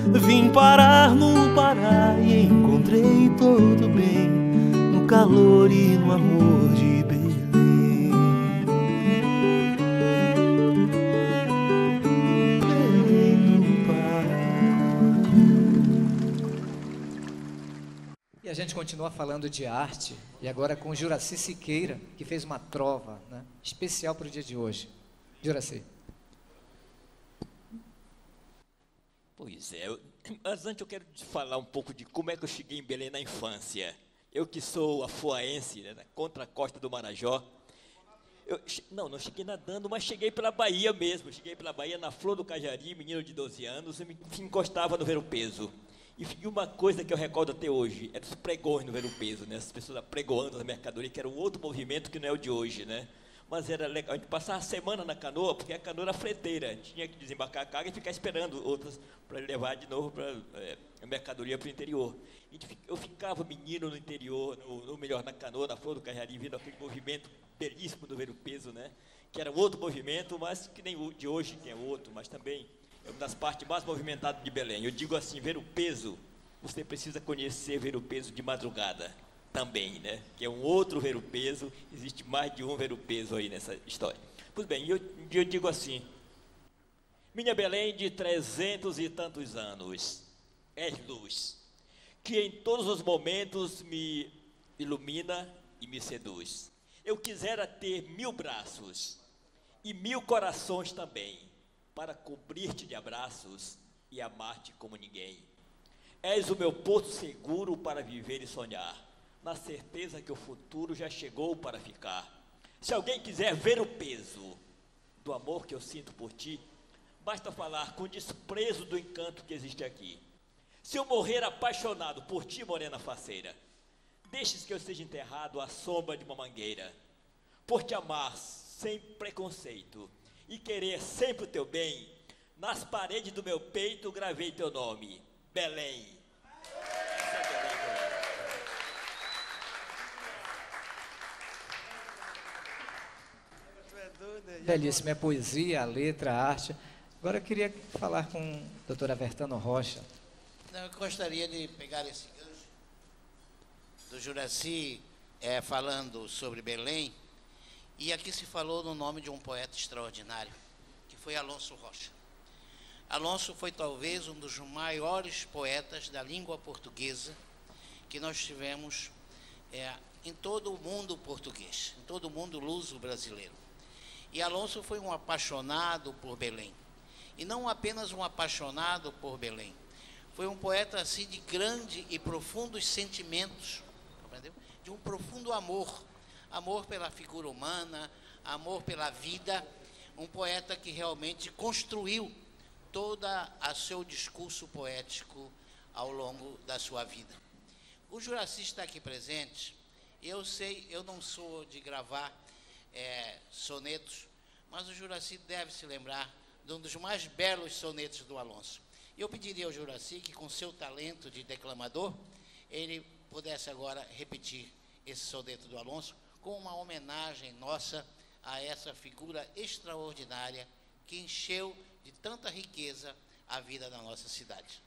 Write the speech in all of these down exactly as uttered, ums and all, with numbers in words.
Vim parar no Pará e encontrei todo bem, no calor e no amor de Belém. Belém do Pará. E a gente continua falando de arte, e agora com o Juraci Siqueira, que fez uma trova, né, especial para o dia de hoje. Juraci. Pois é, eu, mas antes eu quero te falar um pouco de como é que eu cheguei em Belém na infância. Eu que sou afuaense, né, da contracosta do Marajó. Eu, não, não cheguei nadando, mas cheguei pela Bahia mesmo. Cheguei pela Bahia na Flor do Cajari, menino de doze anos, e me, me encostava no Ver-o-Peso. E uma coisa que eu recordo até hoje, era os pregões no Ver-o-Peso, né? As pessoas apregoando as mercadorias, que era um outro movimento que não é o de hoje, né? Mas era legal, a gente passava a semana na canoa, porque a canoa era freteira, tinha que desembarcar a carga e ficar esperando outras para levar de novo para é, a mercadoria para o interior. Eu ficava menino no interior, no, no melhor, na canoa, na Flor do Cajari, vendo aquele movimento belíssimo do Ver-o-Peso, né? Que era um outro movimento, mas que nem o de hoje, que é outro, mas também é uma das partes mais movimentadas de Belém. Eu digo assim, Ver-o-Peso, você precisa conhecer Ver-o-Peso de madrugada também, né? Que é um outro Ver-o-Peso, existe mais de um Ver-o-Peso aí nessa história. Pois bem, eu, eu digo assim, minha Belém de trezentos e tantos anos, és luz, que em todos os momentos me ilumina e me seduz. Eu quisera ter mil braços e mil corações também, para cobrir-te de abraços e amar-te como ninguém. És o meu porto seguro para viver e sonhar, na certeza que o futuro já chegou para ficar. Se alguém quiser ver o peso do amor que eu sinto por ti, basta falar com desprezo do encanto que existe aqui. Se eu morrer apaixonado por ti, morena faceira, deixes que eu seja enterrado à sombra de uma mangueira, por te amar sem preconceito e querer sempre o teu bem, nas paredes do meu peito gravei teu nome, Belém. Essa é Belém. Belíssima, é poesia, a letra, a arte. Agora eu queria falar com o doutor Avertano Rocha. Eu gostaria de pegar esse gancho do Juraci é, falando sobre Belém. E aqui se falou no nome de um poeta extraordinário, que foi Alonso Rocha. Alonso foi talvez um dos maiores poetas da língua portuguesa que nós tivemos é, em todo o mundo português, em todo o mundo luso-brasileiro. E Alonso foi um apaixonado por Belém. E não apenas um apaixonado por Belém. Foi um poeta assim de grande e profundos sentimentos, compreendeu? De um profundo amor. Amor pela figura humana, amor pela vida, um poeta que realmente construiu todo o seu discurso poético ao longo da sua vida. O Juraci está aqui presente, eu sei, eu não sou de gravar é, sonetos, mas o Juraci deve se lembrar de um dos mais belos sonetos do Alonso. Eu pediria ao Juraci que, com seu talento de declamador, ele pudesse agora repetir esse soneto do Alonso, com uma homenagem nossa a essa figura extraordinária que encheu de tanta riqueza a vida da nossa cidade.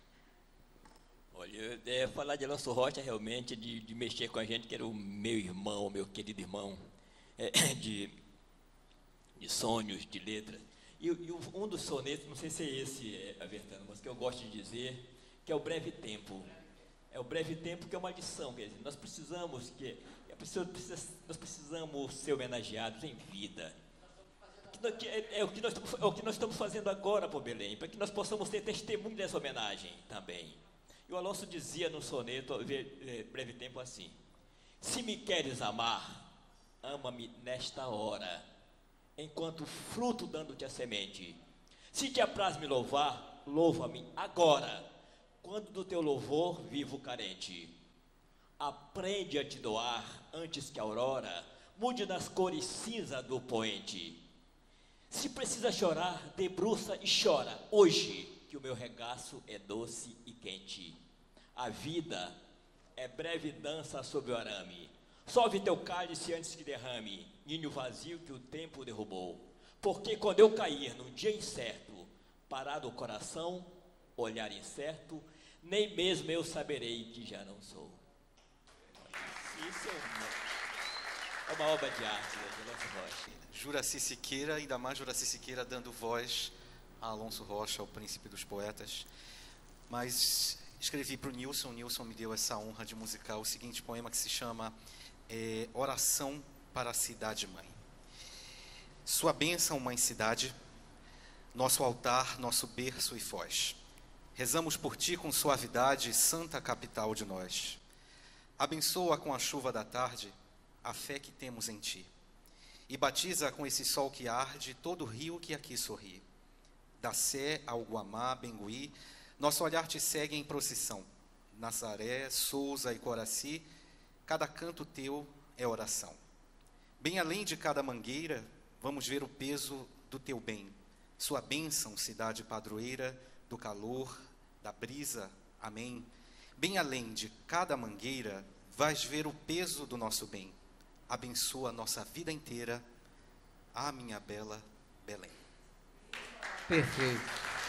Olha, é, falar de Alonso Rocha realmente, de, de mexer com a gente, que era o meu irmão, meu querido irmão, é, de, de sonhos, de letras. E, e um dos sonetos, não sei se é esse, é, Avertano, mas que eu gosto de dizer, que é o breve tempo. É o breve tempo que é uma lição, quer dizer, nós precisamos que... Nós precisamos ser homenageados em vida. É, é, o que nós, é o que nós estamos fazendo agora por Belém, para que nós possamos ter testemunho dessa homenagem também. E o Alonso dizia no soneto, breve tempo, assim: se me queres amar, ama-me nesta hora, enquanto fruto dando-te a semente. Se te apraz me louvar, louva-me agora, quando do teu louvor vivo carente. Aprende a te doar antes que a aurora mude nas cores cinza do poente. Se precisa chorar, debruça e chora hoje, que o meu regaço é doce e quente. A vida é breve dança sob o arame. Solve teu cálice antes que derrame, ninho vazio que o tempo derrubou. Porque quando eu cair num dia incerto, parado o coração, olhar incerto, nem mesmo eu saberei que já não sou. Isso é uma, é uma obra de arte, né, de Alonso Rocha. Juraci Siqueira, ainda mais Juraci Siqueira dando voz a Alonso Rocha, o príncipe dos poetas. Mas escrevi para o Nilson, o Nilson me deu essa honra de musicar o seguinte poema que se chama é, Oração para a Cidade-Mãe. Sua bênção, Mãe Cidade, nosso altar, nosso berço e foz. Rezamos por ti com suavidade, santa capital de nós. Abençoa com a chuva da tarde a fé que temos em ti. E batiza com esse sol que arde todo o rio que aqui sorri. Da Sé ao Guamá, Bengui, nosso olhar te segue em procissão. Nazaré, Souza e Coraci, cada canto teu é oração. Bem além de cada mangueira, vamos ver o peso do teu bem. Sua bênção, cidade padroeira, do calor, da brisa, amém. Bem além de cada mangueira, vais ver o peso do nosso bem. Abençoa a nossa vida inteira, a minha bela Belém. Perfeito.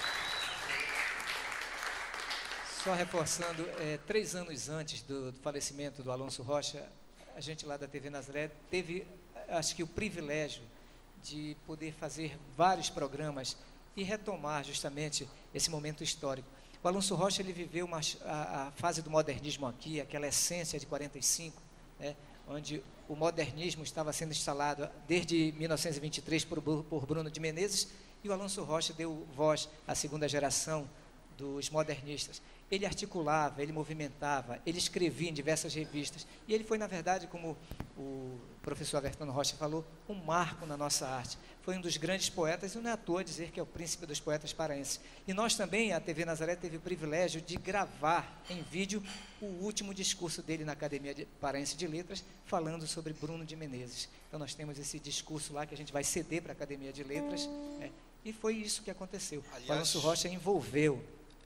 Só reforçando, é, três anos antes do, do falecimento do Alonso Rocha, a gente lá da T V Nazaré teve, acho que o privilégio de poder fazer vários programas e retomar justamente esse momento histórico. O Alonso Rocha, ele viveu uma, a, a fase do modernismo aqui, aquela essência de quarenta e cinco, né, onde o modernismo estava sendo instalado desde mil novecentos e vinte e três por, por Bruno de Menezes, e o Alonso Rocha deu voz à segunda geração dos modernistas. Ele articulava, ele movimentava, ele escrevia em diversas revistas, e ele foi, na verdade, como o professor Avertano Rocha falou, um marco na nossa arte. Foi um dos grandes poetas, e não é à toa dizer que é o príncipe dos poetas paraenses. E nós também, a T V Nazaré, teve o privilégio de gravar em vídeo o último discurso dele na Academia de Paraense de Letras, falando sobre Bruno de Menezes. Então nós temos esse discurso lá que a gente vai ceder para a Academia de Letras, né? E foi isso que aconteceu. Aliás, o Alonso Rocha envolveu.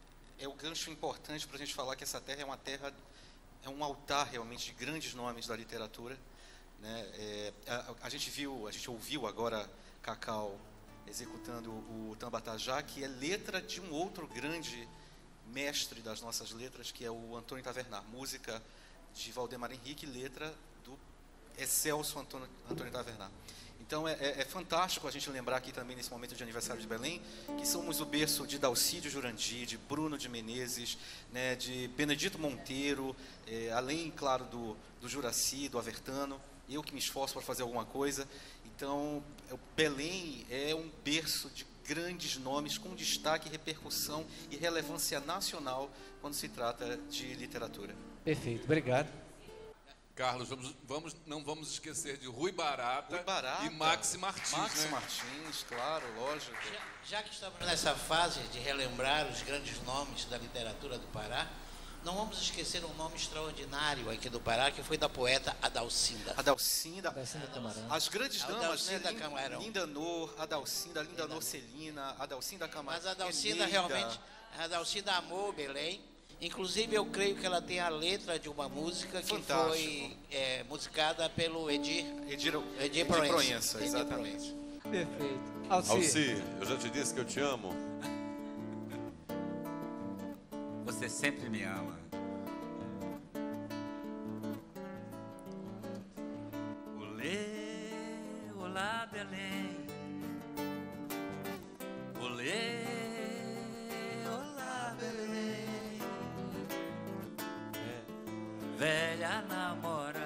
É o gancho importante para a gente falar que essa terra é uma terra, é um altar realmente de grandes nomes da literatura, né? É, a, a gente viu, a gente ouviu agora Cacau executando o Tambatajá, que é letra de um outro grande mestre das nossas letras, que é o Antônio Tavernar, música de Valdemar Henrique, letra do excelso Antônio, Antônio Tavernar. Então é, é, é fantástico a gente lembrar aqui também nesse momento de aniversário de Belém, que somos o berço de Dalcídio Jurandir, de Bruno de Menezes, né, de Benedito Monteiro, é, além, claro, do, do Juraci, do Avertano, eu que me esforço para fazer alguma coisa. Então, Belém é um berço de grandes nomes com destaque, repercussão e relevância nacional quando se trata de literatura. Perfeito, obrigado. Carlos, vamos, vamos, não vamos esquecer de Rui Barata, Rui Barata e Maxi Martins. Maxi né? Martins, claro, lógico. Já, já que estamos nessa fase de relembrar os grandes nomes da literatura do Pará, não vamos esquecer um nome extraordinário aqui do Pará, que foi da poeta Adalcinda. Adalcinda. Adalcinda Camarão. As grandes damas, Adalcinda né? Camarão. Linda Nor, Adalcinda, Linda Nor Celina, Adalcinda Camarão. Mas a Adalcinda Eneida. realmente, a Adalcinda amou Belém. Inclusive, eu creio que ela tem a letra de uma música que Fantástico. foi é, musicada pelo Edir, Edir, Edir, Edir Proença. Proença, Edir exatamente. Proença. Perfeito. Alci. Alci, eu já te disse que eu te amo. Você sempre me ama. Olê, olá, Belém. Olê, olá, Belém. Velha namorada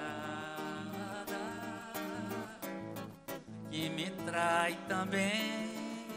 que me trai também.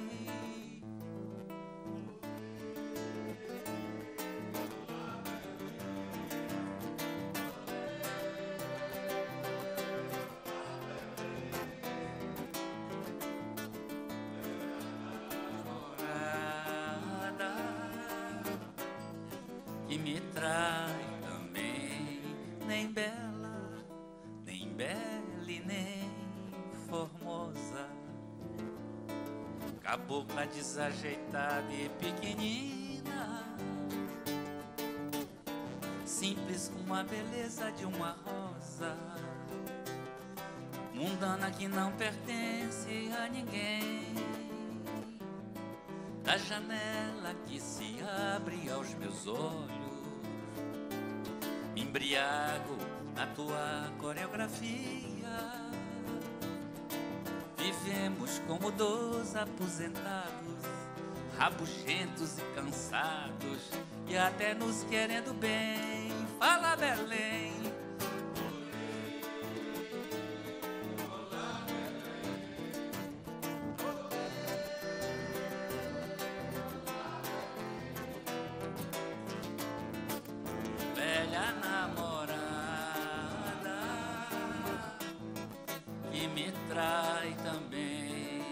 Que me trai também, nem bela, nem bela e nem formosa, cabocla desajeitada e pequenina, simples como a beleza de uma rosa, mundana que não pertence a ninguém, da janela que se abre aos meus olhos, me embriago na tua coreografia. Vivemos como dois aposentados, rabugentos e cansados, e até nos querendo bem. Fala, Belém. Velha namorada que me trai também,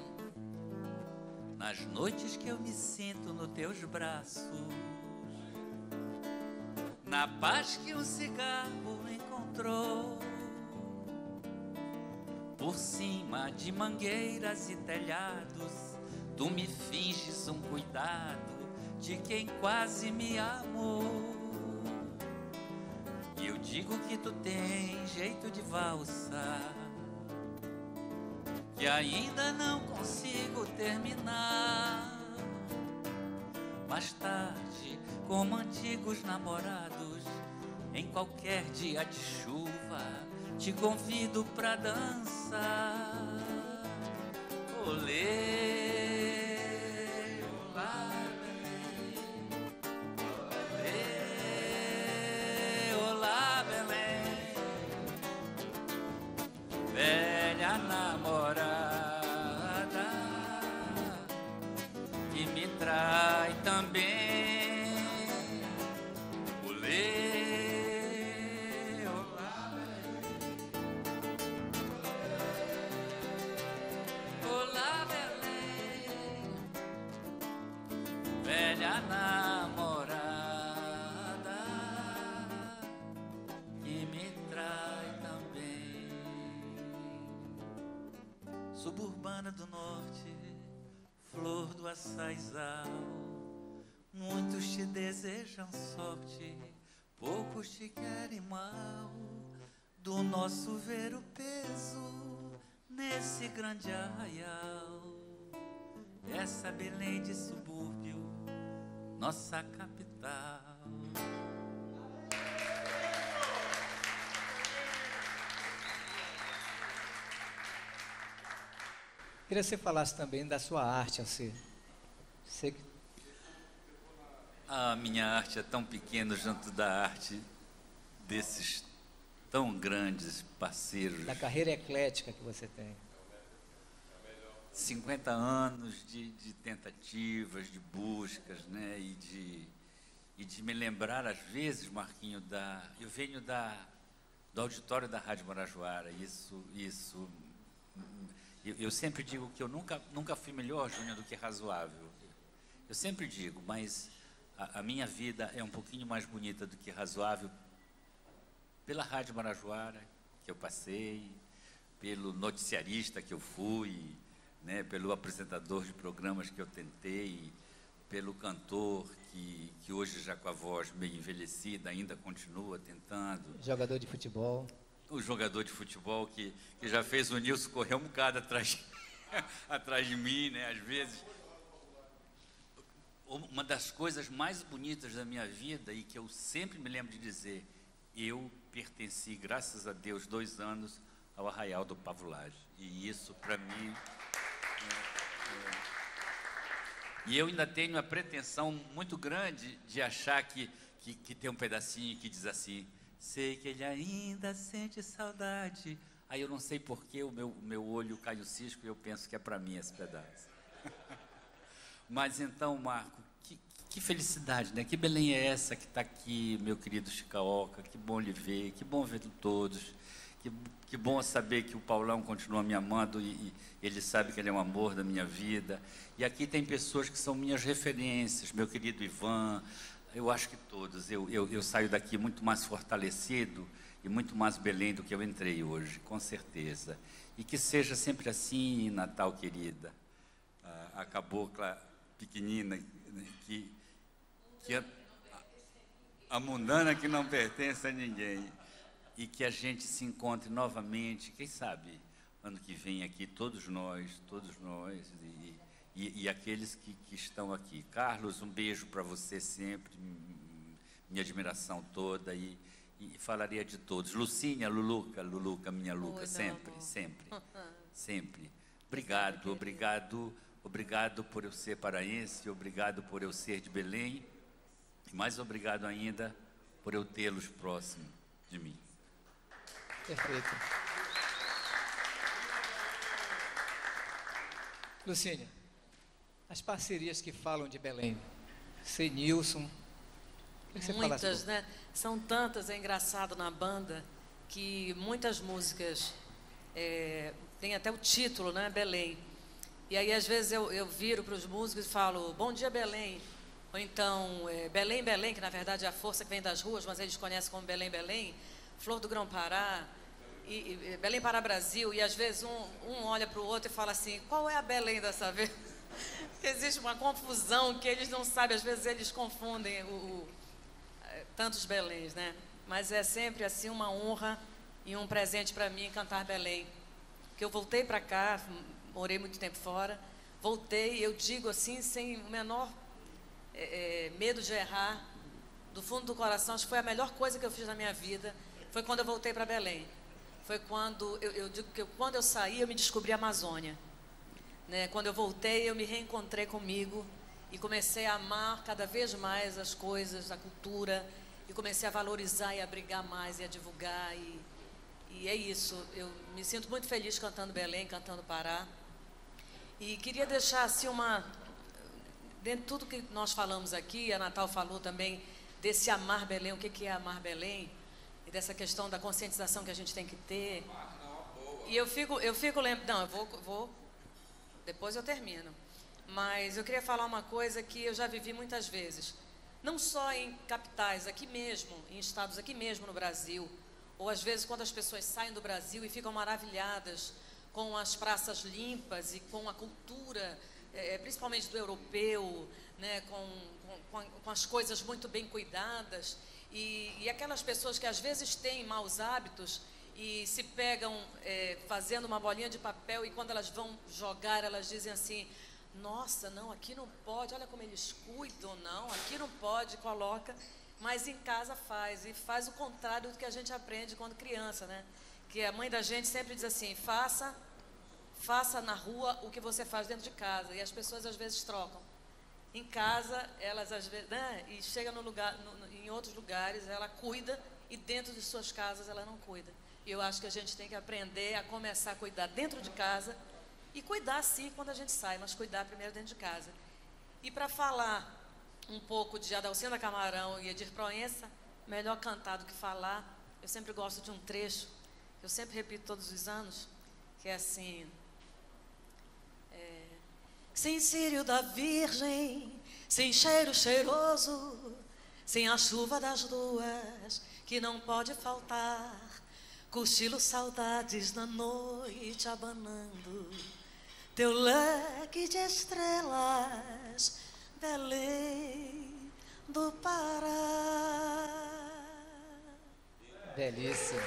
nas noites que eu me sinto nos teus braços, na paz que um cigarro encontrou, por cima de mangueiras e telhados, tu me finges um cuidado de quem quase me amou. E eu digo que tu tem jeito de valsa, que ainda não consigo terminar. Mais tarde, como antigos namorados, em qualquer dia de chuva, te convido pra dançar. Olê, olá, Belém. Olê, olá, Belém. Velha namorada que me trai também. Velha namorada que me trai também. Suburbana do norte, flor do açaizal, muitos te desejam sorte, poucos te querem mal. Do nosso ver o peso nesse grande arraial, essa Belém de subúrbio, nossa capital. Queria que você falasse também da sua arte, Alcir. Você... A minha arte é tão pequena junto da arte desses tão grandes parceiros. Da carreira eclética que você tem. cinquenta anos de, de tentativas, de buscas, né? E de, e de me lembrar, às vezes, Marquinho, da, eu venho da, do auditório da Rádio Marajoara. Isso, isso, eu, eu sempre digo que eu nunca, nunca fui melhor, Júnior, do que razoável. Eu sempre digo, mas a, a minha vida é um pouquinho mais bonita do que razoável pela Rádio Marajoara, que eu passei, pelo noticiarista que eu fui, né, pelo apresentador de programas que eu tentei, pelo cantor que, que hoje já com a voz meio envelhecida ainda continua tentando. Jogador de futebol. O jogador de futebol que, que já fez o Nilson correr um bocado atrás, atrás de mim, né, às vezes. Uma das coisas mais bonitas da minha vida e que eu sempre me lembro de dizer, eu pertenci, graças a Deus, dois anos ao Arraial do Pavulagem. E isso, para mim... É, é. E eu ainda tenho a pretensão muito grande de achar que, que, que tem um pedacinho que diz assim, sei que ele ainda sente saudade. Aí eu não sei porquê, o meu, o meu olho cai o cisco e eu penso que é para mim esse pedaço. Mas então, Marco, que, que felicidade, né? Que Belém é essa que está aqui, meu querido Chicaoca, que bom lhe ver, que bom ver todos. Que, que bom saber que o Paulão continua me amando e, e ele sabe que ele é um amor da minha vida. E aqui tem pessoas que são minhas referências, meu querido Ivan, eu acho que todos. Eu, eu, eu saio daqui muito mais fortalecido e muito mais Belém do que eu entrei hoje, com certeza. E que seja sempre assim, Natal querida, a, a cabocla pequenina, que, que a, a mundana que não pertence a ninguém. E que a gente se encontre novamente, quem sabe, ano que vem aqui, todos nós, todos nós, e, e, e aqueles que, que estão aqui. Carlos, um beijo para você sempre, minha admiração toda, e, e falaria de todos. Lucínia, Luluca, Luluca, minha Luca, Oi, sempre, meu sempre, sempre. Obrigado, obrigado, obrigado por eu ser paraense, obrigado por eu ser de Belém, e mais obrigado ainda por eu tê-los próximo de mim. Perfeito. Lucínia, as parcerias que falam de Belém, você, Nilson, o que você fala Muitas, sobre? né? São tantas, é engraçado na banda, que muitas músicas, é, tem até o título, né? Belém. E aí, às vezes, eu, eu viro para os músicos e falo, bom dia, Belém. Ou então, é, Belém, Belém, que na verdade é a força que vem das ruas, mas eles conhecem como Belém, Belém. Flor do Grão-Pará, e, e, Belém para Brasil. E às vezes um, um olha para o outro e fala assim, qual é a Belém dessa vez? Existe uma confusão que eles não sabem, às vezes eles confundem o, o, tantos Beléns, né? Mas é sempre assim uma honra e um presente para mim cantar Belém. Porque eu voltei para cá, morei muito tempo fora, voltei, eu digo assim, sem o menor é, é, medo de errar, do fundo do coração, acho que foi a melhor coisa que eu fiz na minha vida, foi quando eu voltei para Belém. Foi quando, eu, eu digo que eu, quando eu saí, eu me descobri a Amazônia. Né? Quando eu voltei, eu me reencontrei comigo e comecei a amar cada vez mais as coisas, a cultura, e comecei a valorizar e a brigar mais e a divulgar. E, e é isso, eu me sinto muito feliz cantando Belém, cantando Pará. E queria deixar assim uma... Dentro de tudo que nós falamos aqui, a Natal falou também desse amar Belém, o que que é amar Belém, e dessa questão da conscientização que a gente tem que ter. E eu fico, eu fico lembrando, não, eu vou, vou, depois eu termino. Mas eu queria falar uma coisa que eu já vivi muitas vezes, não só em capitais, aqui mesmo, em estados aqui mesmo no Brasil, ou às vezes quando as pessoas saem do Brasil e ficam maravilhadas com as praças limpas e com a cultura, é, principalmente do europeu, né, com, com, com as coisas muito bem cuidadas, e, e aquelas pessoas que às vezes têm maus hábitos e se pegam é, fazendo uma bolinha de papel, e quando elas vão jogar, elas dizem assim, nossa, não, aqui não pode, olha como eles cuidam, não, aqui não pode, coloca, mas em casa faz, e faz o contrário do que a gente aprende quando criança, né? Que a mãe da gente sempre diz assim, faça, faça na rua o que você faz dentro de casa, e as pessoas às vezes trocam. Em casa, elas às vezes, né? E chega no lugar, no, em outros lugares, ela cuida, e dentro de suas casas ela não cuida. E eu acho que a gente tem que aprender a começar a cuidar dentro de casa, e cuidar sim quando a gente sai, mas cuidar primeiro dentro de casa. E para falar um pouco de Adalcina Camarão e Edir Proença, melhor cantar do que falar, eu sempre gosto de um trecho, que eu sempre repito todos os anos, que é assim, é, sem círio da Virgem, sem cheiro cheiroso, sem a chuva das duas, que não pode faltar, cochilo saudades na noite abanando, teu leque de estrelas, Belém do Pará. Belíssimo.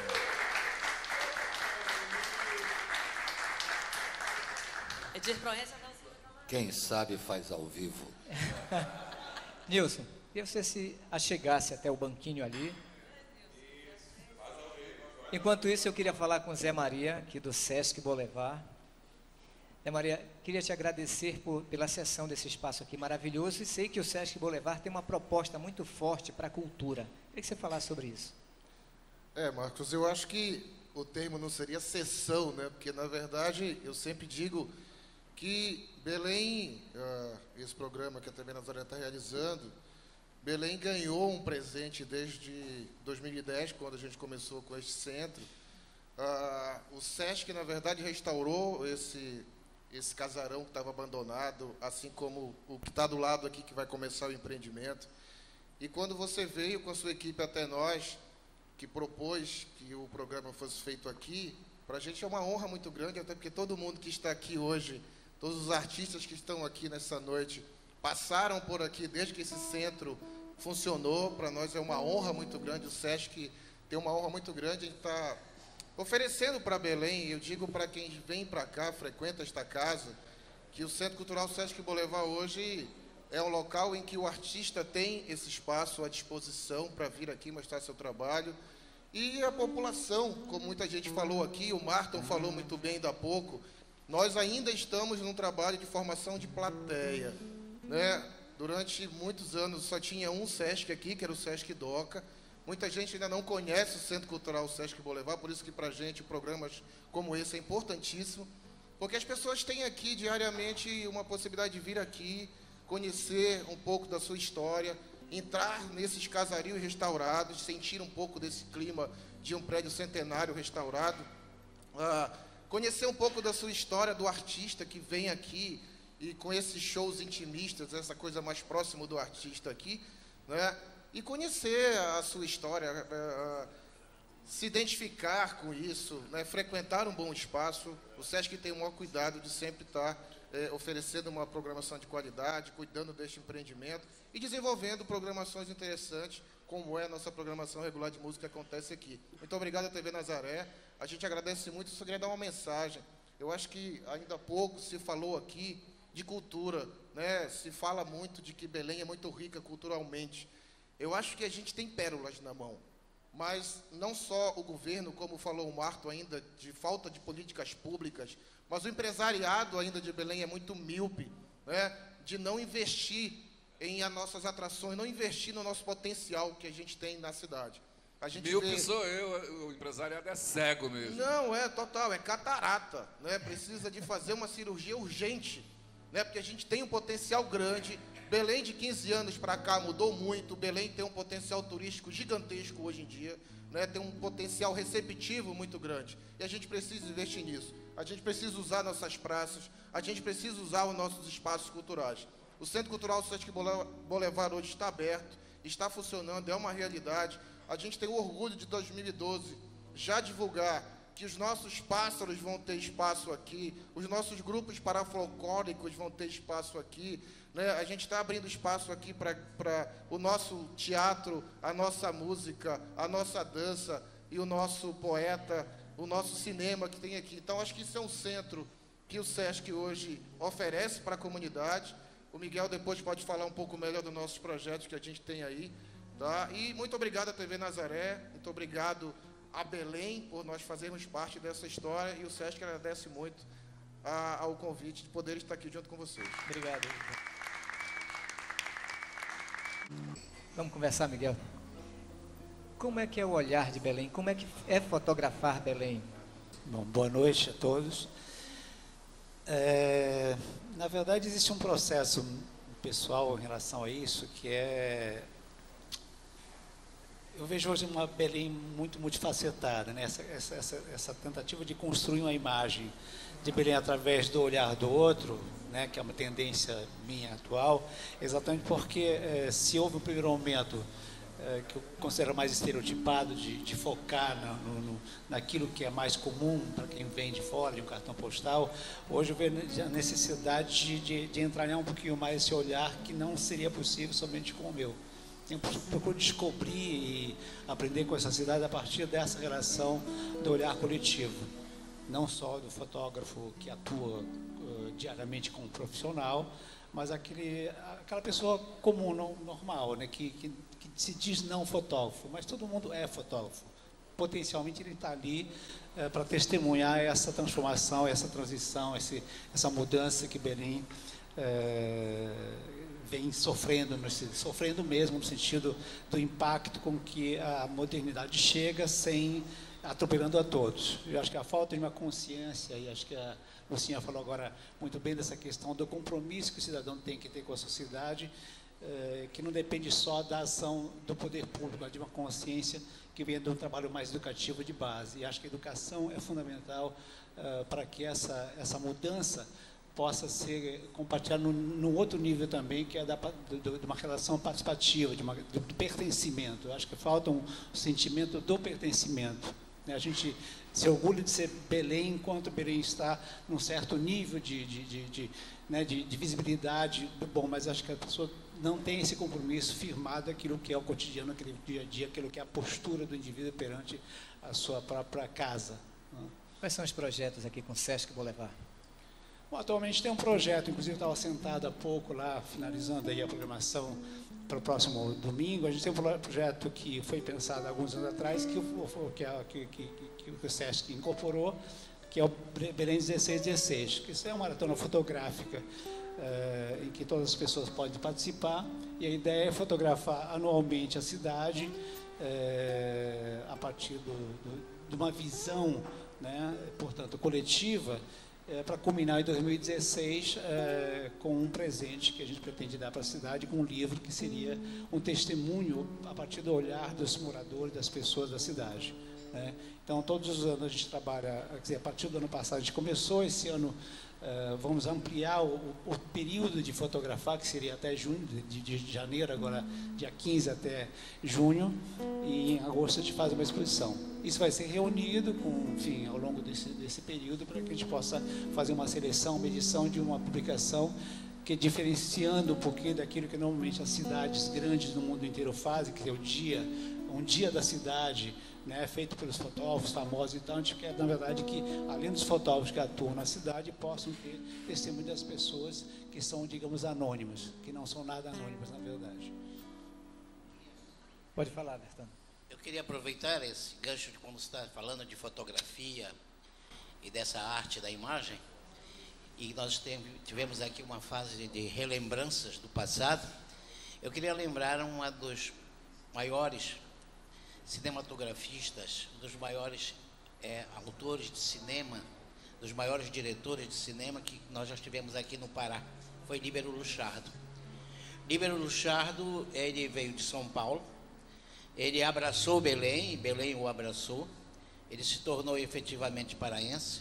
Edir Proença, quem sabe faz ao vivo. Nilson, queria que você se achegasse até o banquinho ali. Enquanto isso, eu queria falar com o Zé Maria, aqui do Sesc Boulevard. Zé Maria, queria te agradecer por, pela cessão desse espaço aqui maravilhoso, e sei que o Sesc Boulevard tem uma proposta muito forte para a cultura. Queria que você falasse sobre isso. É, Marcos, eu acho que o termo não seria sessão, né? Porque, na verdade, eu sempre digo que Belém, uh, esse programa que a T V Nazaré está realizando, Belém ganhou um presente desde dois mil e dez, quando a gente começou com este centro. Uh, o Sesc, na verdade, restaurou esse, esse casarão que estava abandonado, assim como o que está do lado aqui, que vai começar o empreendimento. E quando você veio com a sua equipe até nós, que propôs que o programa fosse feito aqui, para a gente é uma honra muito grande, até porque todo mundo que está aqui hoje, todos os artistas que estão aqui nessa noite, passaram por aqui desde que esse centro funcionou. Para nós é uma honra muito grande, o Sesc tem uma honra muito grande, a gente está oferecendo para Belém, eu digo para quem vem para cá, frequenta esta casa, que o Centro Cultural Sesc Boulevard hoje é um local em que o artista tem esse espaço à disposição para vir aqui mostrar seu trabalho. E a população, como muita gente falou aqui, o Marton falou muito bem ainda há pouco, nós ainda estamos num trabalho de formação de plateia, né? Durante muitos anos só tinha um Sesc aqui, que era o Sesc Doca. Muita gente ainda não conhece o Centro Cultural Sesc Boulevard, por isso que para a gente programas como esse é importantíssimo, porque as pessoas têm aqui diariamente uma possibilidade de vir aqui, conhecer um pouco da sua história, entrar nesses casarios restaurados, sentir um pouco desse clima de um prédio centenário restaurado, ah, conhecer um pouco da sua história do artista que vem aqui e com esses shows intimistas, essa coisa mais próxima do artista aqui, né? E conhecer a sua história, ah, se identificar com isso, né? Frequentar um bom espaço. O Sesc tem o maior cuidado de sempre estar É, oferecendo uma programação de qualidade, cuidando deste empreendimento e desenvolvendo programações interessantes, como é a nossa programação regular de música que acontece aqui. Muito obrigado à T V Nazaré, a gente agradece muito. Só queria dar uma mensagem. Eu acho que ainda há pouco se falou aqui de cultura, né? Se fala muito de que Belém é muito rica culturalmente. Eu acho que a gente tem pérolas na mão, mas não só o governo, como falou o Marto ainda, de falta de políticas públicas, mas o empresariado ainda de Belém é muito míope, né, de não investir em as nossas atrações, não investir no nosso potencial que a gente tem na cidade. A gente Míope vê... sou eu, o empresariado é cego mesmo. Não, é total, é catarata, né? Precisa de fazer uma cirurgia urgente, né? Porque a gente tem um potencial grande. Belém de quinze anos para cá mudou muito, Belém tem um potencial turístico gigantesco hoje em dia, né? Tem um potencial receptivo muito grande, e a gente precisa investir nisso. A gente precisa usar nossas praças, a gente precisa usar os nossos espaços culturais. O Centro Cultural Sesc Boulevard hoje está aberto, está funcionando, é uma realidade. A gente tem o orgulho de dois mil e doze já divulgar que os nossos pássaros vão ter espaço aqui, os nossos grupos parafolclóricos vão ter espaço aqui, né? A gente está abrindo espaço aqui para o nosso teatro, a nossa música, a nossa dança e o nosso poeta, o nosso cinema que tem aqui. Então, acho que isso é um centro que o Sesc hoje oferece para a comunidade. O Miguel depois pode falar um pouco melhor dos nossos projetos que a gente tem aí, tá? E muito obrigado à T V Nazaré, muito obrigado a Belém por nós fazermos parte dessa história, e o Sesc agradece muito a, ao convite de poder estar aqui junto com vocês. Obrigado. Vamos conversar, Miguel. Como é que é o olhar de Belém? Como é que é fotografar Belém? Bom, boa noite a todos. É, na verdade, existe um processo pessoal em relação a isso, que é... Eu vejo hoje uma Belém muito multifacetada, né? essa, essa, essa, essa tentativa de construir uma imagem de Belém através do olhar do outro, né? Que é uma tendência minha atual, exatamente porque é, se houve um primeiro momento é, que eu considero mais estereotipado, de, de focar na, no, no, naquilo que é mais comum para quem vem de fora, de um cartão postal, hoje eu vejo a necessidade de, de, de entranhar um pouquinho mais esse olhar que não seria possível somente com o meu. Eu procuro descobrir e aprender com essa cidade a partir dessa relação do olhar coletivo, não só do fotógrafo que atua uh, diariamente como profissional, mas aquele, aquela pessoa comum, não, normal, né, que, que, que se diz não fotógrafo, mas todo mundo é fotógrafo. Potencialmente ele está ali uh, para testemunhar essa transformação, essa transição, esse, essa mudança que Belém uh, vem sofrendo, sofrendo mesmo no sentido do impacto com que a modernidade chega sem atropelando a todos. Eu acho que a falta de uma consciência, e acho que a Lucinha falou agora muito bem dessa questão do compromisso que o cidadão tem que ter com a sociedade, eh, que não depende só da ação do poder público, mas de uma consciência que vem de um trabalho mais educativo de base. E acho que a educação é fundamental eh, para que essa, essa mudança possa ser compartilhada num outro nível também, que é da, do, de uma relação participativa, de uma, do, do pertencimento. Eu acho que falta um sentimento do pertencimento. A gente se orgulha de ser Belém, enquanto Belém está num certo nível de, de, de, de, né, de, de visibilidade. Bom, mas acho que a pessoa não tem esse compromisso firmado aquilo que é o cotidiano, aquele dia a dia, aquilo que é a postura do indivíduo perante a sua própria casa. Quais são os projetos aqui com o Sesc Boulevard? Bom, atualmente tem um projeto, inclusive eu estava sentado há pouco lá, finalizando aí a programação para o próximo domingo. A gente tem um projeto que foi pensado há alguns anos atrás, que, o, que, a, que, que, que o SESC incorporou, que é o Belém dezesseis dezesseis, que isso é uma maratona fotográfica eh, em que todas as pessoas podem participar, e a ideia é fotografar anualmente a cidade eh, a partir do, do, de uma visão, né, portanto, coletiva, É, para culminar em dois mil e dezesseis é, com um presente que a gente pretende dar para a cidade, com um livro que seria um testemunho a partir do olhar dos moradores, das pessoas da cidade, né? Então, todos os anos a gente trabalha, quer dizer, a partir do ano passado a gente começou, esse ano é, vamos ampliar o, o período de fotografar, que seria até junho, de, de janeiro, agora dia quinze até junho, e em agosto a gente faz uma exposição. Isso vai ser reunido com, enfim, ao longo desse, desse período, para que a gente possa fazer uma seleção, uma edição de uma publicação que, diferenciando um pouquinho daquilo que normalmente as cidades grandes do mundo inteiro fazem, que é o dia, um dia da cidade, né, feito pelos fotógrafos famosos. Então, a gente quer, na verdade, que, além dos fotógrafos que atuam na cidade, possam ter testemunho das pessoas que são, digamos, anônimas, que não são nada anônimas, na verdade. Pode falar, Bertano. Eu queria aproveitar esse gancho de como você está falando de fotografia e dessa arte da imagem, e nós tivemos aqui uma fase de relembranças do passado. Eu queria lembrar uma dos maiores cinematografistas, dos maiores é, autores de cinema, dos maiores diretores de cinema que nós já tivemos aqui no Pará, foi Líbero Luchardo. Líbero Luchardo, ele veio de São Paulo, ele abraçou Belém, Belém o abraçou, ele se tornou efetivamente paraense,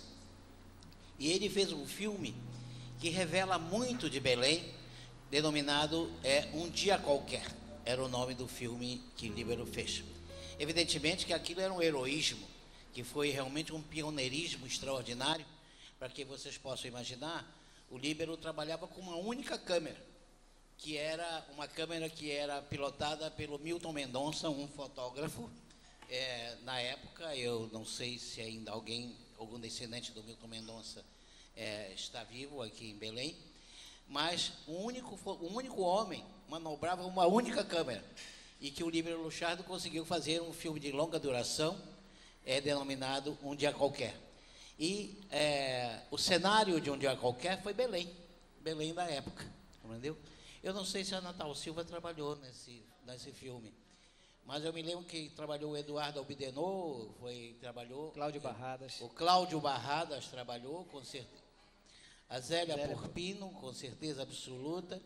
e ele fez um filme que revela muito de Belém, denominado é, Um Dia Qualquer, era o nome do filme que Líbero fez. Evidentemente que aquilo era um heroísmo, que foi realmente um pioneirismo extraordinário. Para que vocês possam imaginar, o Líbero trabalhava com uma única câmera, que era uma câmera que era pilotada pelo Milton Mendonça, um fotógrafo. É, na época, eu não sei se ainda alguém, algum descendente do Milton Mendonça é, está vivo aqui em Belém, mas o único, o único homem manobrava uma única câmera, e que o Líbero Luchardo conseguiu fazer um filme de longa duração, é, denominado Um Dia Qualquer. E é, o cenário de Um Dia Qualquer foi Belém, Belém da época, entendeu? Eu não sei se a Natal Silva trabalhou nesse, nesse filme, mas eu me lembro que trabalhou o Eduardo Albidenot, foi, trabalhou... Cláudio Barradas. O Cláudio Barradas trabalhou, com certeza. A Zélia, Zélia Porpino, com certeza absoluta.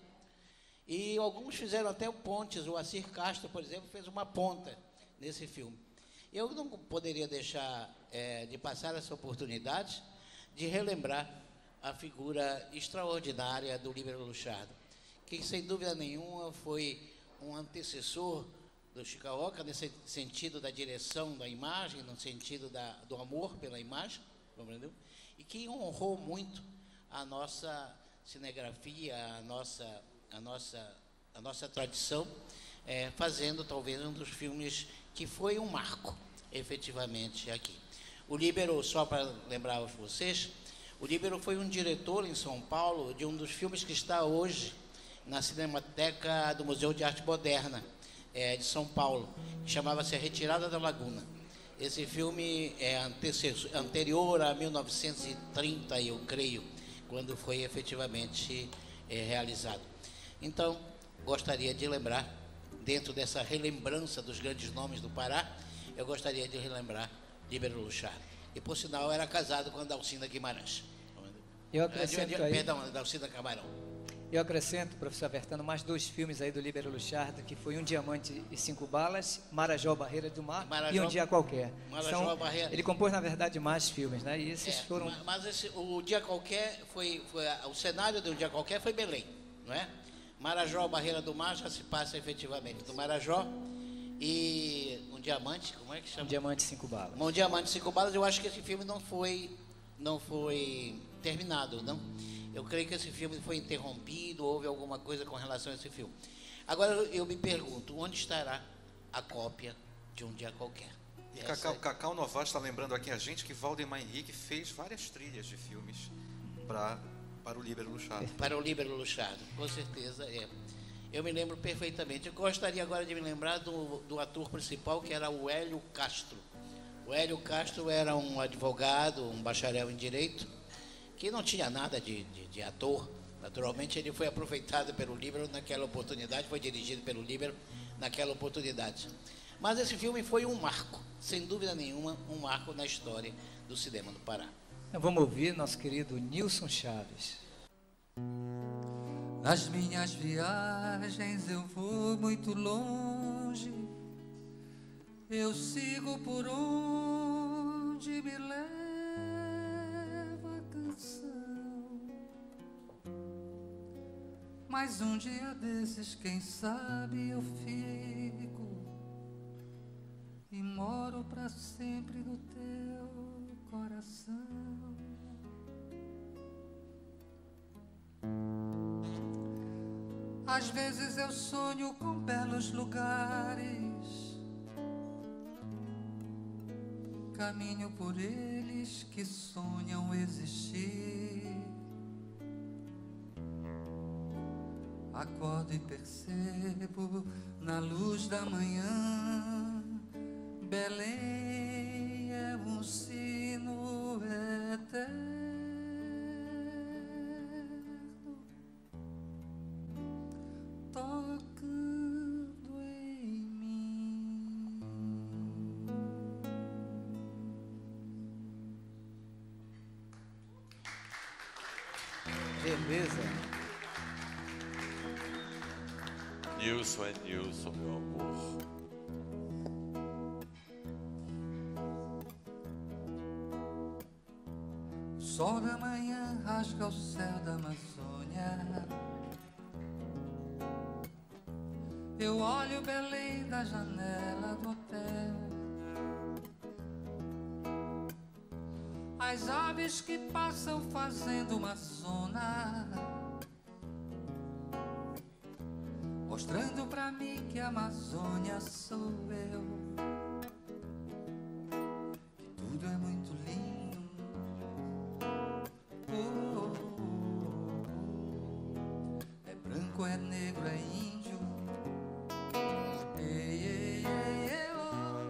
E alguns fizeram até pontes. O Assir Castro, por exemplo, fez uma ponta nesse filme. Eu não poderia deixar é, de passar essa oportunidade de relembrar a figura extraordinária do Líbero Luchardo, que, sem dúvida nenhuma, foi um antecessor do Chicaoca, nesse sentido da direção da imagem, no sentido da, do amor pela imagem, entendeu? E que honrou muito a nossa cinegrafia, a nossa, a nossa, a nossa tradição, é, fazendo talvez um dos filmes que foi um marco, efetivamente, aqui. O Líbero, só para lembrar a vocês, o Líbero foi um diretor em São Paulo de um dos filmes que está hoje na Cinemateca do Museu de Arte Moderna, é, de São Paulo, que chamava-se A Retirada da Laguna. Esse filme é anterior a mil novecentos e trinta, eu creio, quando foi efetivamente é, realizado. Então, gostaria de lembrar, dentro dessa relembrança dos grandes nomes do Pará, eu gostaria de relembrar Líbero Luchardo. E, por sinal, era casado com a Dalcina Guimarães. Eu acrescento aí... Perdão, Dalcina Camarão. Eu acrescento, professor Bertano, mais dois filmes aí do Líbero Luchardo, que foi Um Diamante e Cinco Balas, Marajó, Barreira do Mar Marajó, e Um Dia Qualquer. Marajó, São, Barreira. Ele compôs, na verdade, mais filmes, né? E esses é, foram... Mas esse, o Dia Qualquer, foi, foi, o cenário do Um Dia Qualquer foi Belém, não é? Marajó, Barreira do Mar, já se passa efetivamente do Marajó. E Um Diamante, como é que chama? Um Diamante e Cinco Balas. Um Diamante e Cinco Balas, eu acho que esse filme não foi, não foi terminado, não? Eu creio que esse filme foi interrompido, houve alguma coisa com relação a esse filme. Agora, eu me pergunto, onde estará a cópia de Um Dia Qualquer? E Cacau, Cacau Novaes está lembrando aqui a gente que Valdemar Henrique fez várias trilhas de filmes para Para o Líbero Luchado. Para o Líbero Luchado, com certeza é. Eu me lembro perfeitamente. Eu gostaria agora de me lembrar do, do ator principal, que era o Hélio Castro. O Hélio Castro era um advogado, um bacharel em Direito, que não tinha nada de, de, de ator. Naturalmente, ele foi aproveitado pelo Líbero naquela oportunidade, foi dirigido pelo Líbero naquela oportunidade. Mas esse filme foi um marco, sem dúvida nenhuma, um marco na história do cinema do Pará. Vamos ouvir nosso querido Nilson Chaves. Nas minhas viagens eu vou muito longe, eu sigo por onde me leva a canção. Mas um dia desses, quem sabe, eu fico e moro pra sempre no teu coração. Às vezes eu sonho com belos lugares, caminho por eles que sonham existir. Acordo e percebo na luz da manhã, Belém é um sino eterno, tocando em mim. Beleza. Nilson é Nilson, meu amor. O sol da manhã rasga o céu da Amazônia. Eu olho Belém da janela do hotel. As aves que passam fazendo uma zona, mostrando pra mim que a Amazônia sou eu. Que tudo é muito lindo. Oh, oh, oh. É branco, é negro, é índio. Ei, ei, ei, ei, oh.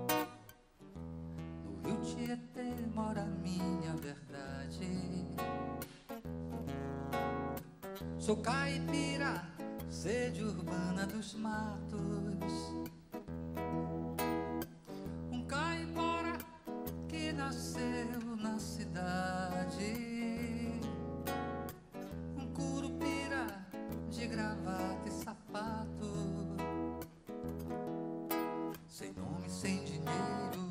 No Rio Tietê mora a minha verdade. Sou caipira, sede urbana dos matos, um caipora que nasceu na cidade, um curupira de gravata e sapato, sem nome, sem dinheiro.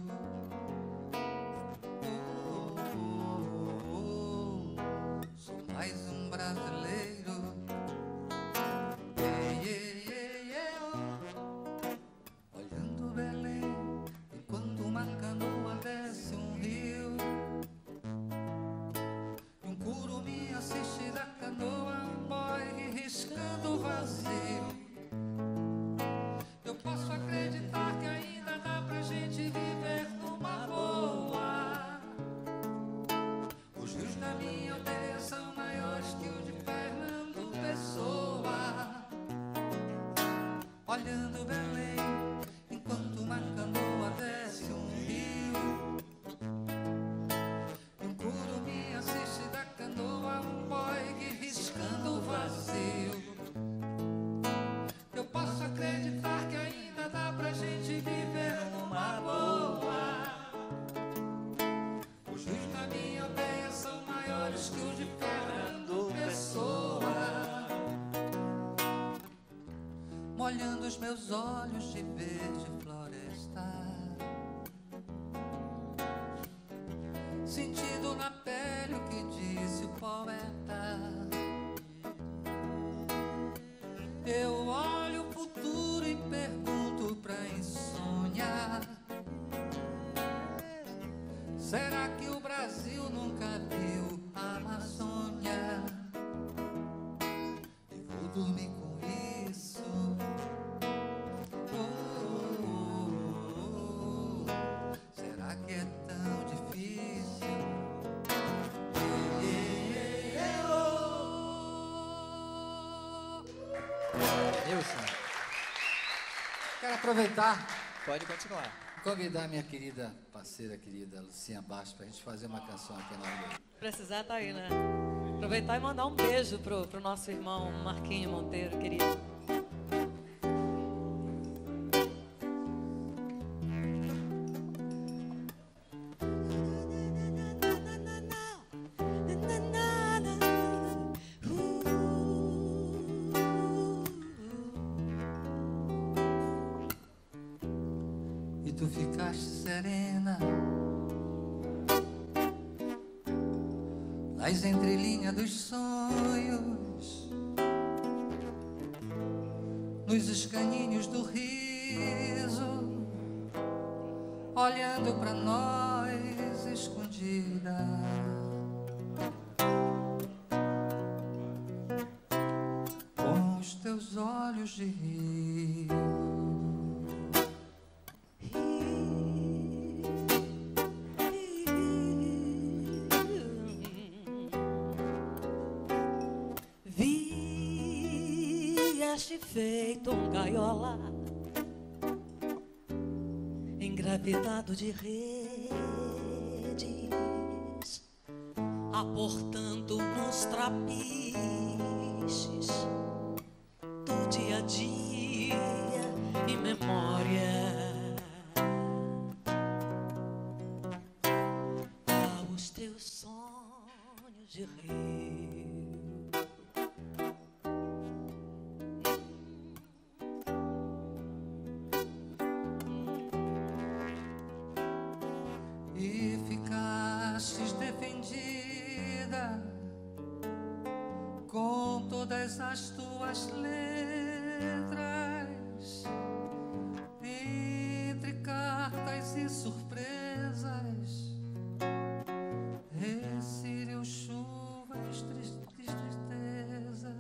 Oh, oh, oh, oh. Sou mais um brasileiro. Olhando Belém, enquanto uma canoa desce um rio, um curumim assiste da canoa, um boy riscando o vazio. Eu posso acreditar que ainda dá pra gente viver numa boa. Os rios da minha aldeia são maiores que os de Fernando Pessoa. Molhando os meus olhos de verde floresta, sentindo na pele o que disse o poeta. Eu olho o futuro e pergunto pra insônia: será que o Brasil nunca viu a Amazônia? E vou dormir com isso. Será que é tão difícil? Yeah, yeah, yeah. Nilson. Quero aproveitar. Pode continuar. Convidar minha querida parceira, querida Lucinha Bastos, para a gente fazer uma canção aqui na hora. Precisar tá aí, né? Aproveitar e mandar um beijo pro, pro nosso irmão Marquinho Monteiro, querido. E tu ficaste serena nas entrelinhas dos sonhos, nos escaninhos do riso, olhando pra nós escondida. Com os teus olhos de rio. Feito um gaiola, engravidado de redes, aportando nos trapiches do dia a dia e memória aos teus sonhos de rir. As tuas letras, entre cartas e surpresas, recílio, chuvas, tristeza.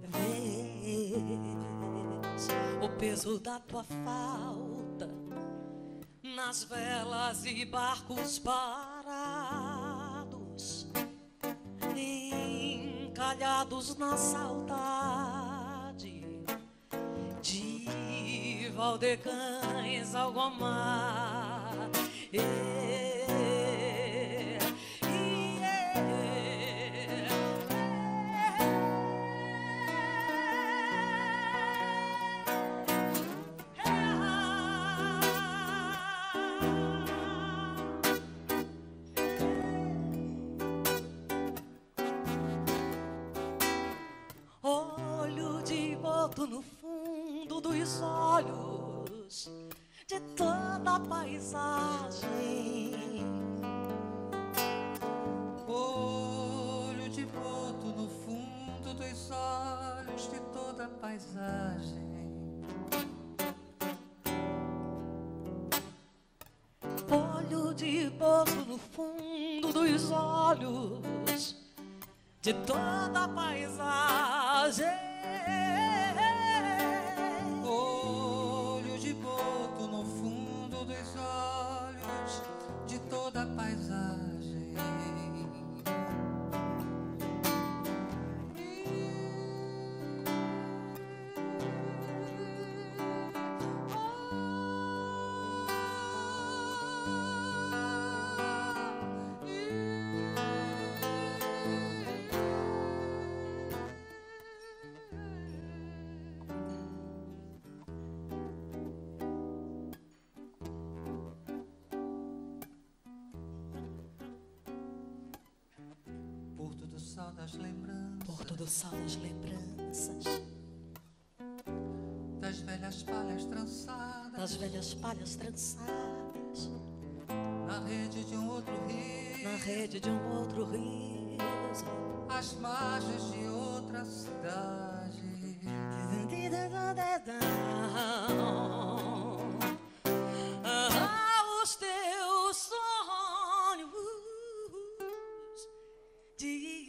Vês o peso da tua falta nas velas e barcos parados, encalhados na saudade de Valdecães, Algomar. É, no fundo dos olhos de toda a paisagem. Olho de boto no fundo dos olhos de toda a paisagem. Olho de boto no fundo dos olhos de toda a paisagem. Olho de boto no fundo dos olhos de toda a paisagem. Porto do sal das lembranças, Porto do sal das lembranças, das velhas palhas trançadas, das velhas palhas trançadas, na rede de um outro rio, na rede de um outro riso, às margens de outra cidade. Aos teus sonhos de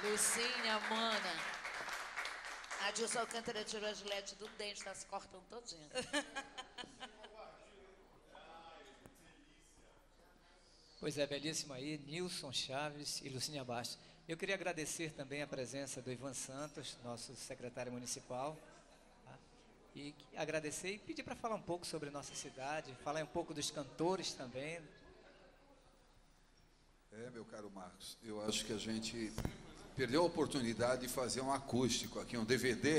Lucinha, Mana. A Dilson Alcântara tirou a gilete do dente, está se cortando todinha. Pois é, belíssimo aí, Nilson Chaves e Lucinha Bastos. Eu queria agradecer também a presença do Ivan Santos, nosso secretário municipal, tá? E agradecer e pedir para falar um pouco sobre nossa cidade, falar um pouco dos cantores também. É, meu caro Marcos, eu acho que a gente perdeu a oportunidade de fazer um acústico aqui, um D V D,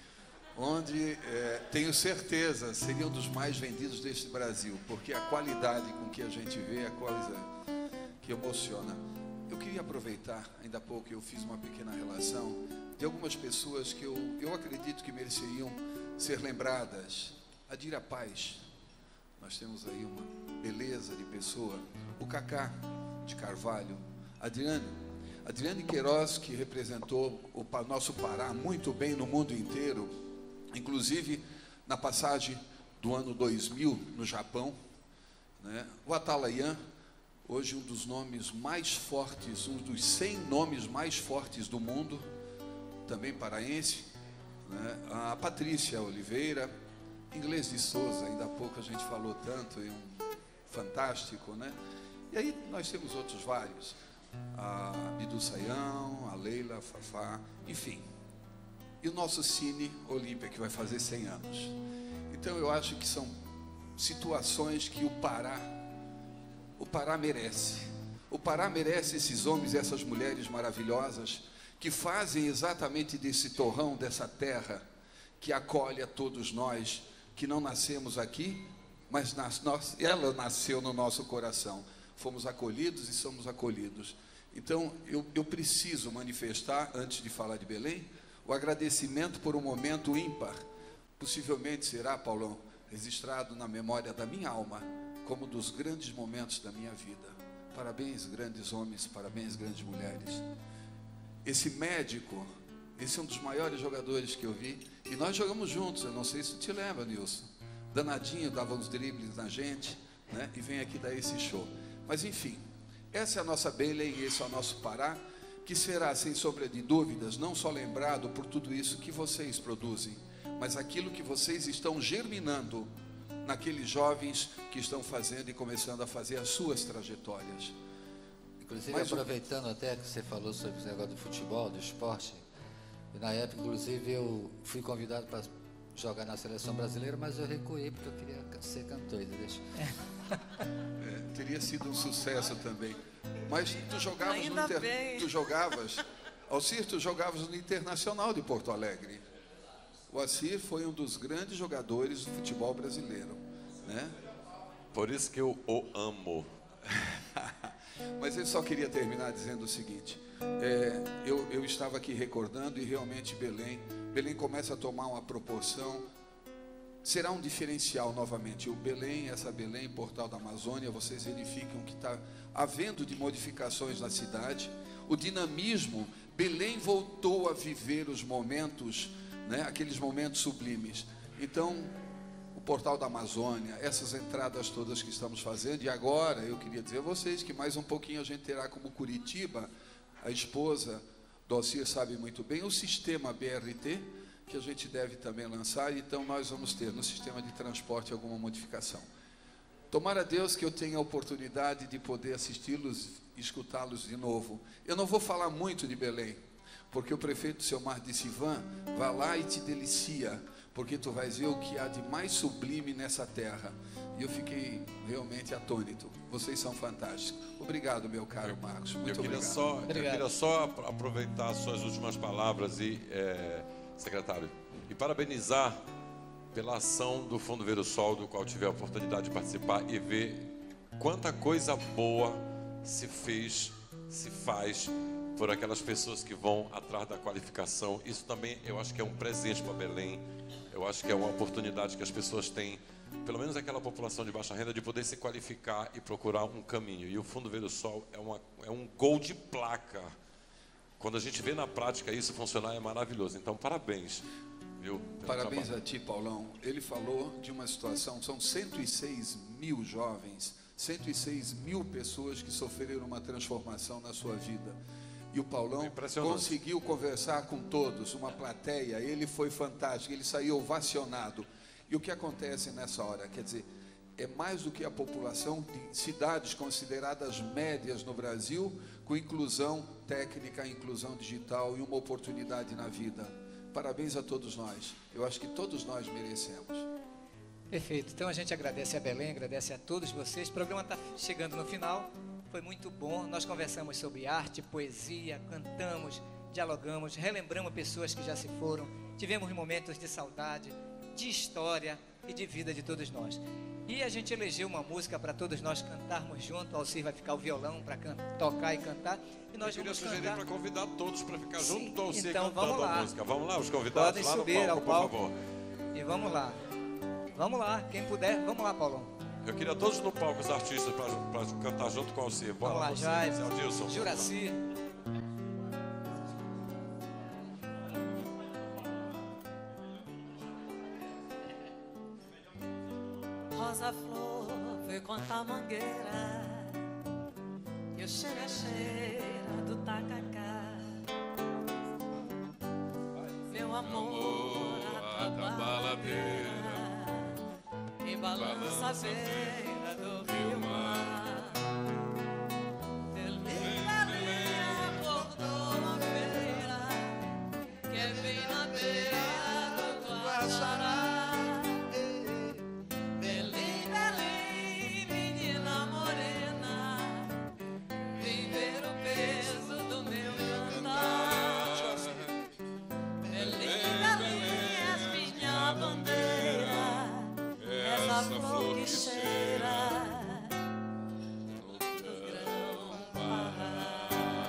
onde é, tenho certeza seria um dos mais vendidos deste Brasil, porque a qualidade com que a gente vê é coisa que emociona. Eu queria aproveitar, ainda há pouco eu fiz uma pequena relação de algumas pessoas que eu, eu acredito que mereceriam ser lembradas. A Dira Paz, nós temos aí uma beleza de pessoa. O Cacá de Carvalho, Adriane, Adriane Queiroz, que representou o nosso Pará muito bem no mundo inteiro, inclusive na passagem do ano dois mil no Japão, né? O Atalayan, hoje um dos nomes mais fortes, um dos cem nomes mais fortes do mundo, também paraense, né? A Patrícia Oliveira, Inglês de Souza, ainda há pouco a gente falou tanto, e um fantástico, né? E aí nós temos outros vários, a Bidu Saião, a Leila, a Fafá, enfim. E o nosso Cine Olímpia, que vai fazer cem anos. Então eu acho que são situações que o Pará, o Pará merece. O Pará merece esses homens e essas mulheres maravilhosas que fazem exatamente desse torrão, dessa terra, que acolhe a todos nós, que não nascemos aqui, mas nas, nós, ela nasceu no nosso coração. Fomos acolhidos e somos acolhidos. Então, eu, eu preciso manifestar, antes de falar de Belém, o agradecimento por um momento ímpar. Possivelmente será, Paulão, registrado na memória da minha alma, como um dos grandes momentos da minha vida. Parabéns, grandes homens, parabéns, grandes mulheres. Esse médico, esse é um dos maiores jogadores que eu vi, e nós jogamos juntos, eu não sei se tu te lembra, Nilson. Danadinho, dava uns dribles na gente, né? E vem aqui dar esse show. Mas enfim, essa é a nossa Belém e esse é o nosso Pará, que será, sem sombra de dúvidas, não só lembrado por tudo isso que vocês produzem, mas aquilo que vocês estão germinando naqueles jovens que estão fazendo e começando a fazer as suas trajetórias. Inclusive, Mas, aproveitando até que você falou sobre esse negócio do futebol, do esporte, e na época, inclusive, eu fui convidado para jogar na seleção brasileira, mas eu recuei porque eu queria ser cantor, entendeu? É, teria sido um sucesso também. Mas tu jogavas Ainda no inter... bem. tu jogavas, Alcir, tu jogavas no Internacional de Porto Alegre. O Alcir foi um dos grandes jogadores do futebol brasileiro, né? Por isso que eu o amo. Mas eu só queria terminar dizendo o seguinte, é, eu, eu estava aqui recordando e realmente Belém, Belém começa a tomar uma proporção, será um diferencial novamente. O Belém, essa Belém, Portal da Amazônia, vocês verificam que está havendo de modificações na cidade, o dinamismo, Belém voltou a viver os momentos, né, aqueles momentos sublimes. Então, o Portal da Amazônia, essas entradas todas que estamos fazendo, e agora eu queria dizer a vocês que mais um pouquinho a gente terá como Curitiba, a esposa do Alcir sabe muito bem, o sistema B R T, que a gente deve também lançar, então nós vamos ter no sistema de transporte alguma modificação. Tomara a Deus que eu tenha a oportunidade de poder assisti-los, escutá-los de novo. Eu não vou falar muito de Belém, porque o prefeito Selmar disse, Ivan, vá lá e te delicia, porque tu vais ver o que há de mais sublime nessa terra. E eu fiquei realmente atônito. Vocês são fantásticos. Obrigado, meu caro Marcos. Muito eu queria obrigado. Só, eu queria só aproveitar as suas últimas palavras, e, é, secretário, e parabenizar pela ação do Fundo Ver o Sol, do qual tive a oportunidade de participar e ver quanta coisa boa se fez, se faz por aquelas pessoas que vão atrás da qualificação. Isso também eu acho que é um presente para Belém. Eu acho que é uma oportunidade que as pessoas têm, pelo menos aquela população de baixa renda, de poder se qualificar e procurar um caminho. E o Fundo Ver o Sol é, uma, é um gol de placa. Quando a gente vê na prática isso funcionar, é maravilhoso. Então, parabéns. Viu, Parabéns trabalho. a ti, Paulão. Ele falou de uma situação, são cento e seis mil jovens, cento e seis mil pessoas que sofreram uma transformação na sua vida. E o Paulão conseguiu conversar com todos, uma plateia, ele foi fantástico, ele saiu ovacionado. E o que acontece nessa hora? Quer dizer, é mais do que a população de cidades consideradas médias no Brasil, com inclusão técnica, inclusão digital e uma oportunidade na vida. Parabéns a todos nós. Eu acho que todos nós merecemos. Perfeito. Então a gente agradece a Belém, agradece a todos vocês. O programa está chegando no final. Foi muito bom. Nós conversamos sobre arte, poesia, cantamos, dialogamos, relembramos pessoas que já se foram. Tivemos momentos de saudade, de história e de vida de todos nós. E a gente elegeu uma música para todos nós cantarmos junto. O Alcir vai ficar o violão para tocar e cantar. E nós Eu queria vamos sugerir cantar. para convidar todos para ficar Sim, junto do Alcir então, cantando vamos lá. a música. Vamos lá, os convidados Podem lá subir no ao palco, palco. por favor. E vamos lá. Vamos lá, quem puder. Vamos lá, Paulão. Eu queria todos no palco, os artistas, para cantar junto com o Alcir. Bora, Vamos lá, você, Jair, Zé Adilson. Juraci. Rosa Flor foi contar mangueira e o cheiro é cheira do tacacá. Meu amor, a baladeira e balança a beira do rio mar. Delícia, linha, acordou a feira que é bem na beira do Guajará. Essa flor que cheira do grão-pará.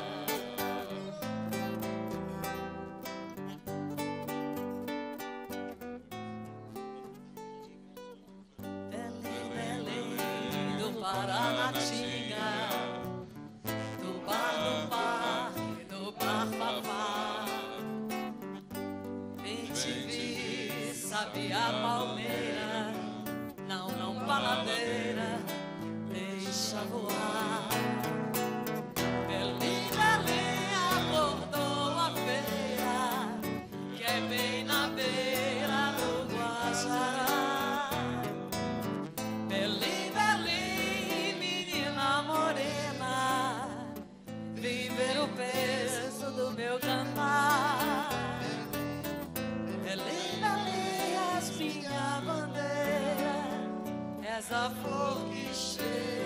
Belém, Belém do Paranatinga, do bar do parque, do bar Fafá. Bem te vi, sabia a palmeira. Não, não, baladeira, deixa voar. Belém, Belém, acordou a feira, que é bem na beira do Guajará. Belém, Belém, menina morena, vem ver o peso do meu cantar. Belém, Belém, és minha bandeira, essa flor que cheira.